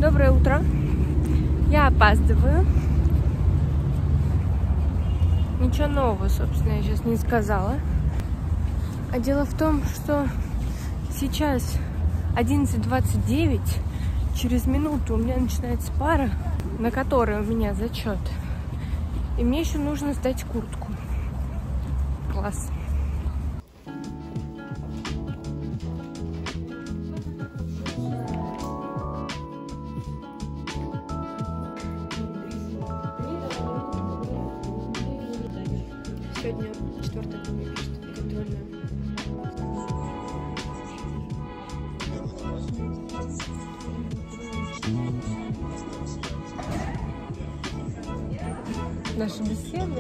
Доброе утро. Я опаздываю. Ничего нового, собственно, я сейчас не сказала. А дело в том, что сейчас 11:29. Через минуту у меня начинается пара, на которой у меня зачет. И мне еще нужно сдать куртку. Класс. Сегодня 4-е контрольная. Наша беседа.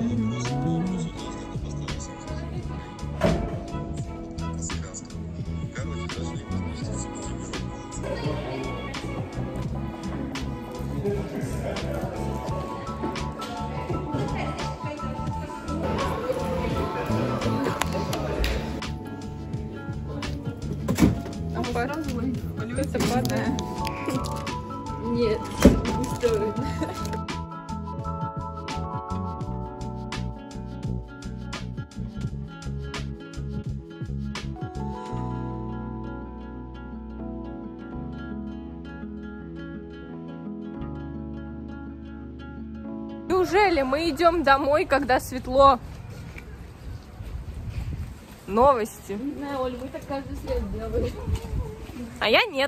Кто-то падает. Нет, не стоит. Неужели мы идем домой, когда светло? Новости. Не знаю, Оль, вы так каждый след делаете. А я нет.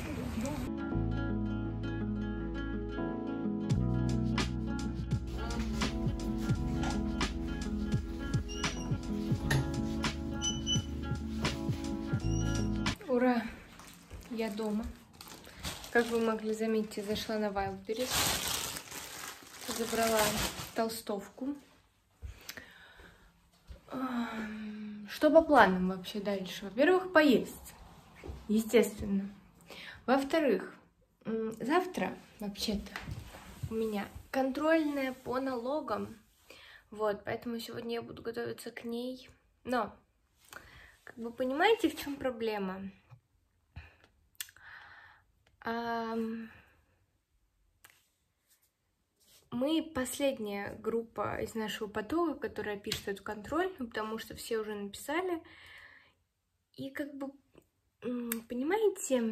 Ура! Я дома. Как вы могли заметить, я зашла на Wildberries. Забрала толстовку. Что по планам вообще дальше? Во-первых, поесть. Естественно. Во-вторых, завтра, вообще-то, у меня контрольная по налогам. Вот, поэтому сегодня я буду готовиться к ней. Но, как вы понимаете, в чем проблема? Мы последняя группа из нашего потока, которая пишет эту контрольную, потому что все уже написали. И как бы, понимаете,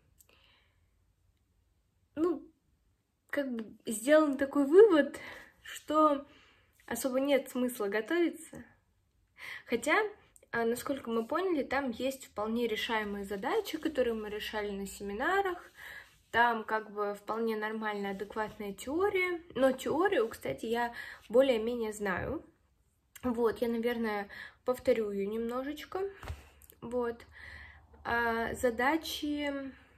как бы сделан такой вывод, что особо нет смысла готовиться. Хотя, насколько мы поняли, там есть вполне решаемые задачи, которые мы решали на семинарах. Там как бы вполне нормальная, адекватная теория. Но теорию, кстати, я более-менее знаю. Вот, я, наверное, повторю ее немножечко. Вот. А задачи...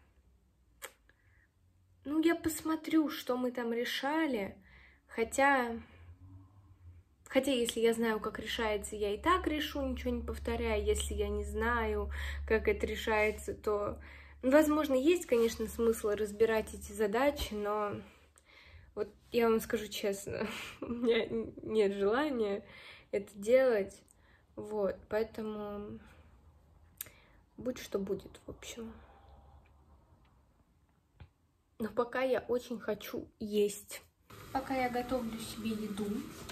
я посмотрю, что мы там решали. Хотя, если я знаю, как решается, я и так решу, ничего не повторяя. Если я не знаю, как это решается, то... возможно, есть, конечно, смысл разбирать эти задачи, но вот я вам скажу честно, у меня нет желания это делать, вот, поэтому будь что будет, в общем. Но пока я очень хочу есть. Пока я готовлю себе еду.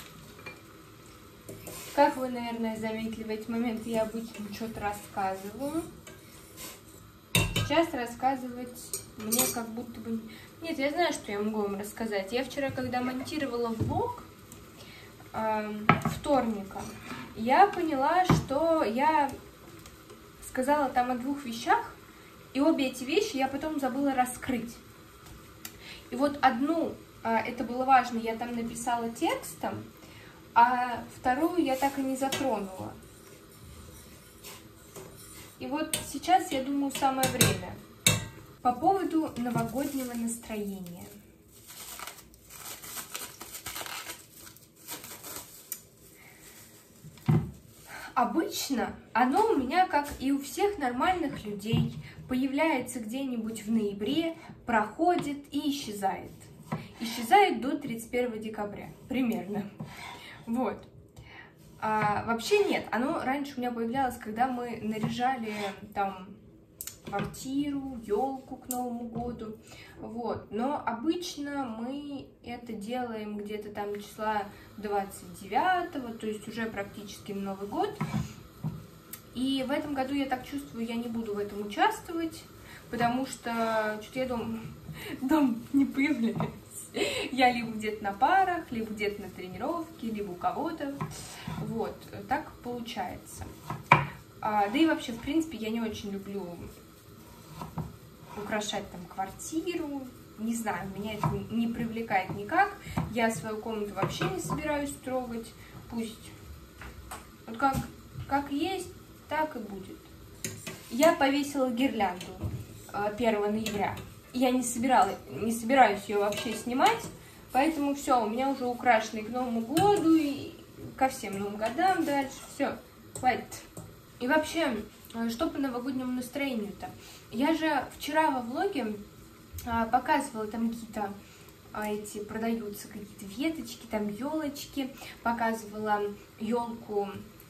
Как вы, наверное, заметили, в эти моменты я обычно что-то рассказываю. Сейчас рассказывать мне как будто бы... Нет, я знаю, что я могу вам рассказать. Я вчера, когда монтировала влог вторника, я поняла, что я сказала там о 2 вещах, и обе эти вещи я потом забыла раскрыть. И вот одну, это было важно, я там написала текстом, а вторую я так и не затронула. И вот сейчас, я думаю, самое время. По поводу новогоднего настроения. Обычно оно у меня, как и у всех нормальных людей, появляется где-нибудь в ноябре, проходит и исчезает. Исчезает до 31 декабря, примерно. Вот. Вообще нет, оно раньше у меня появлялось, когда мы наряжали там квартиру, елку к Новому году. Вот. Но обычно мы это делаем где-то там числа 29-го, то есть уже практически Новый год. И в этом году, я так чувствую, я не буду в этом участвовать, потому что что-то я дом не появляется. Я либо где-то на парах, либо где-то на тренировке, либо у кого-то. Вот, так получается. Да и вообще, в принципе, я не очень люблю украшать там квартиру. Не знаю, меня это не привлекает никак. Я свою комнату вообще не собираюсь трогать. Пусть вот как есть, так и будет. Я повесила гирлянду 1 ноября. Я не собираюсь ее вообще снимать, поэтому все, у меня уже украшены к Новому году и ко всем Новым годам дальше. Все, хватит. И вообще, что по новогоднему настроению-то? Я же вчера во влоге показывала там какие-то продаются какие-то веточки, там елочки, показывала елку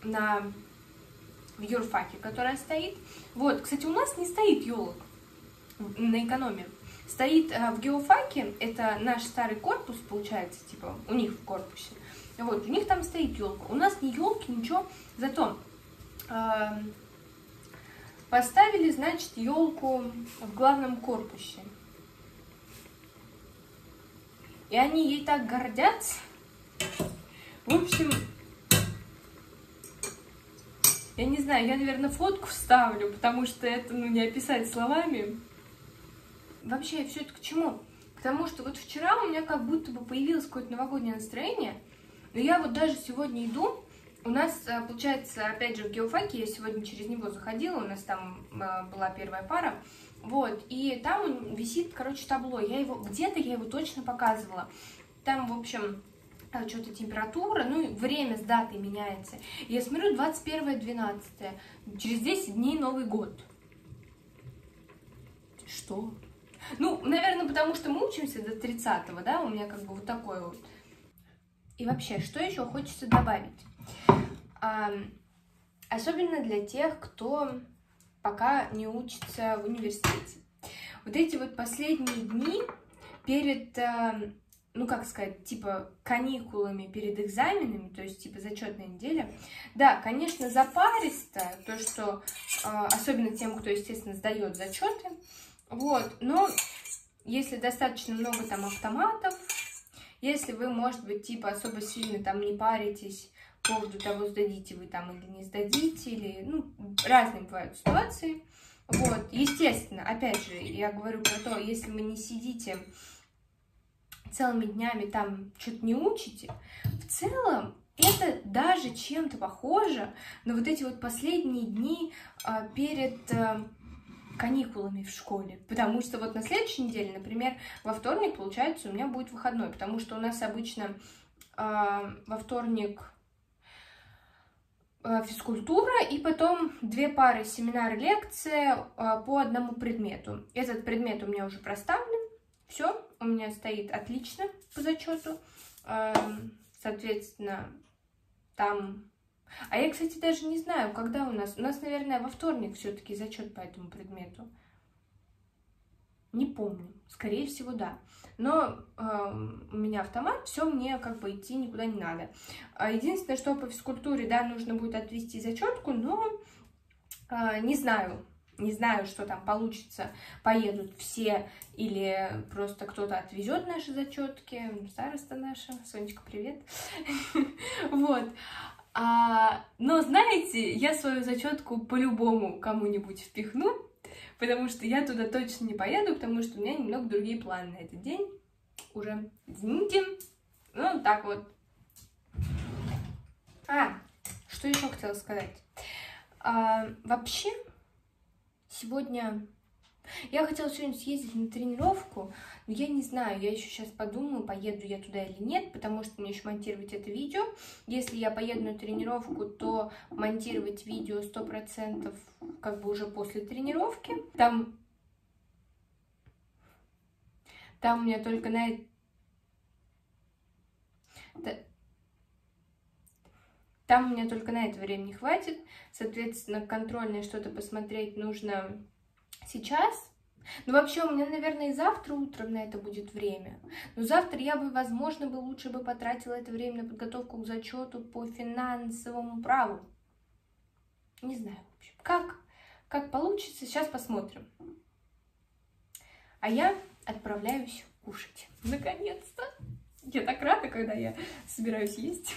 в юрфаке, которая стоит. Вот, кстати, у нас не стоит елок на экономе. Стоит в геофаке, это наш старый корпус, получается, типа, у них в корпусе. Вот, у них там стоит елка. У нас ни елки, ничего, зато поставили, значит, елку в главном корпусе. И они ей так гордятся. В общем, я не знаю, я, наверное, фотку вставлю, потому что это, не описать словами. Вообще, все это к чему? К тому, что вот вчера у меня как будто бы появилось какое-то новогоднее настроение, но я вот даже сегодня иду, у нас, получается, опять же, в геофаке, я сегодня через него заходила, у нас там была первая пара, вот, и там висит, короче, табло, где-то я его точно показывала, там, в общем, что-то температура, ну и время с датой меняется. И я смотрю, 21-12, через 10 дней Новый год. Что? Ну, наверное, потому что мы учимся до 30-го, да, у меня как бы вот такой вот. И вообще, что еще хочется добавить? Особенно для тех, кто пока не учится в университете. Вот эти вот последние дни перед, ну, как сказать, типа каникулами, перед экзаменами, то есть типа зачетная неделя. Да, конечно, запаристо, то, что особенно тем, кто, естественно, сдает зачеты. Вот, но если достаточно много там автоматов, если вы, может быть, типа особо сильно там не паритесь по поводу того, сдадите вы там или не сдадите, или, ну, разные бывают ситуации. Вот, естественно, опять же, я говорю про то, если вы не сидите целыми днями там что-то не учите, в целом это даже чем-то похоже на вот эти вот последние дни перед каникулами в школе, потому что вот на следующей неделе, например, во вторник, получается, у меня будет выходной, потому что у нас обычно во вторник физкультура, и потом 2 пары семинар, лекция по одному предмету. Этот предмет у меня уже проставлен, все, у меня стоит отлично по зачету, соответственно, там... А я, кстати, даже не знаю, когда у нас, наверное, во вторник все-таки зачет по этому предмету. Не помню, скорее всего, да. Но у меня автомат, все, мне как бы идти никуда не надо. Единственное, что по физкультуре, да, нужно будет отвести зачетку, но не знаю, что там получится, поедут все или просто кто-то отвезет наши зачетки, староста наша, Сонечка, привет. Вот. Но, знаете, я свою зачетку по-любому кому-нибудь впихну, потому что я туда точно не поеду, потому что у меня немного другие планы на этот день. Уже, извините, ну, так вот. Что еще хотела сказать? Вообще, сегодня... Я хотела сегодня съездить на тренировку, но я не знаю, я еще сейчас подумаю, поеду я туда или нет, потому что мне еще монтировать это видео. Если я поеду на тренировку, то монтировать видео 100% как бы уже после тренировки. Там у меня только на это... Там у меня только на это времени хватит. Соответственно, контрольное что-то посмотреть нужно сейчас... Ну, вообще, у меня, наверное, и завтра утром на это будет время. Но завтра я бы, возможно, лучше бы потратила это время на подготовку к зачету по финансовому праву. Не знаю, в общем, как получится, сейчас посмотрим. А я отправляюсь кушать. Наконец-то! Я так рада, когда я собираюсь есть.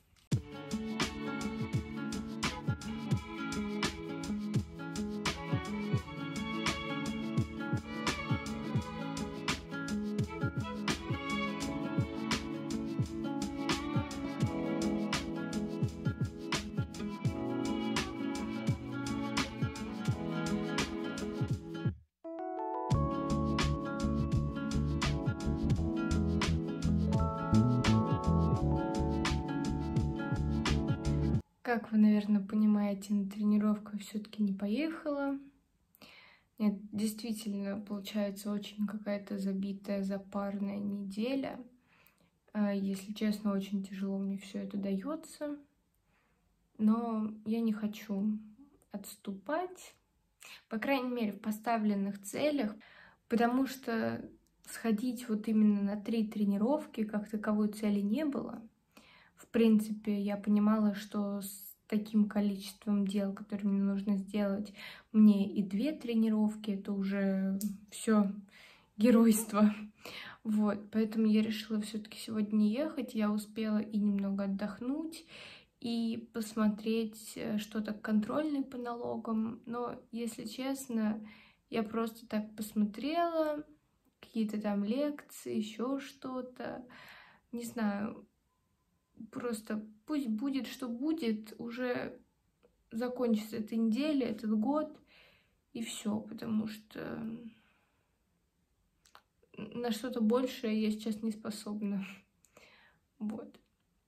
Как вы, наверное, понимаете, на тренировку я все-таки не поехала. Нет, действительно, получается очень какая-то забитая, запарная неделя. Если честно, очень тяжело мне все это дается. Но я не хочу отступать, по крайней мере, в поставленных целях, потому что сходить вот именно на 3 тренировки как таковой цели не было. В принципе, я понимала, что с таким количеством дел, которые мне нужно сделать, мне и 2 тренировки, это уже все геройство. Вот, поэтому я решила все-таки сегодня не ехать. Я успела и немного отдохнуть, и посмотреть что-то контрольное по налогам. Но, если честно, я просто так посмотрела, какие-то там лекции, еще что-то. Не знаю, просто пусть будет, что будет, уже закончится эта неделя, этот год, и все, потому что на что-то большее я сейчас не способна. Вот.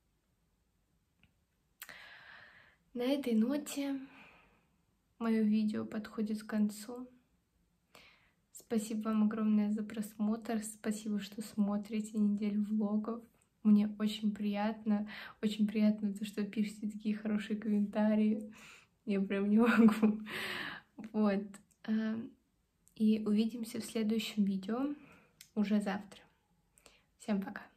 На этой ноте мое видео подходит к концу. Спасибо вам огромное за просмотр. Спасибо, что смотрите неделю влогов. Мне очень приятно то, что пишете такие хорошие комментарии. Я прям не могу. Вот. И увидимся в следующем видео уже завтра. Всем пока.